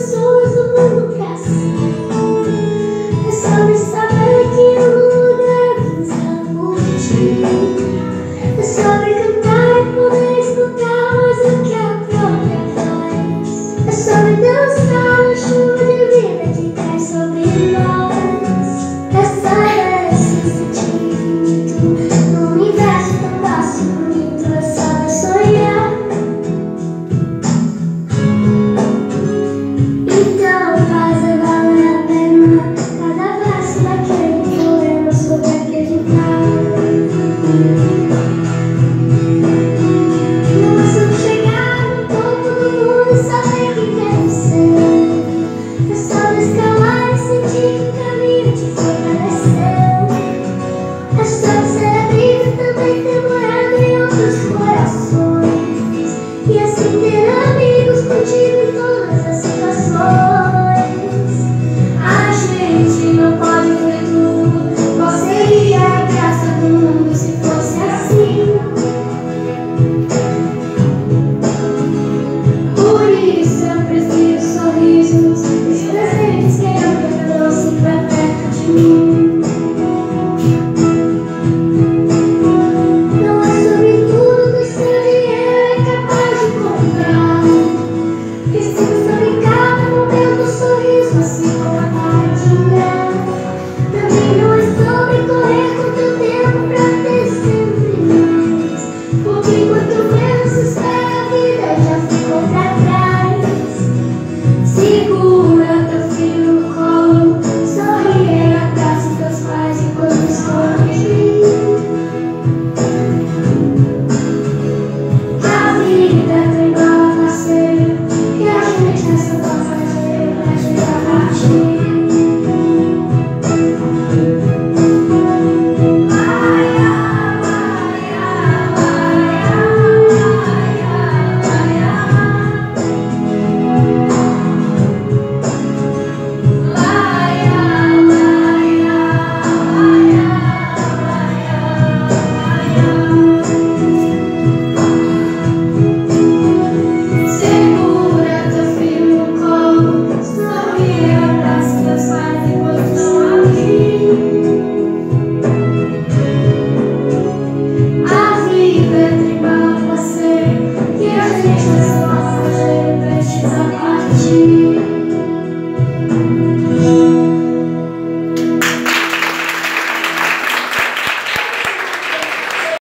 pessoas no mundo pra sempre. É sobre saber que o lugar está por ti. É sobre cantar e poder escutar mais do que a própria voz. É sobre dançar na chuva divina que cai sobre nós. É saber esse sentido no universo tão vasto e bonito. É saber sonhar. Então faz valer a pena cada verso daquele poema sobre acreditar. Não é sobre chegar no topo do mundo e saber quem quer ser. É sobre escalar e sentir que o caminho te fortaleceu. É sobre ser amigo e também ter morado em outros corações. E assim ter amigos contigo em todas as situações. A gente não pode ver tudo. Qual seria a graça do mundo se fosse assim? Por isso eu prefiro sorrisos, os presentes que eu trouxe pra perto de mim. Não é sobre tudo que o seu dinheiro é capaz de comprar. Preciso sobre cada momento do sorriso, assim como a partilha. Também não é sobre correr com teu tempo pra ter sempre mais. Porque quanto menos se espera, a vida já ficou pra trás. Segura teu filho no colo, sorri, abraça teus pais enquanto esconde. A vida é tão igual a passeio, que a gente é só passageiro, mas já partiu.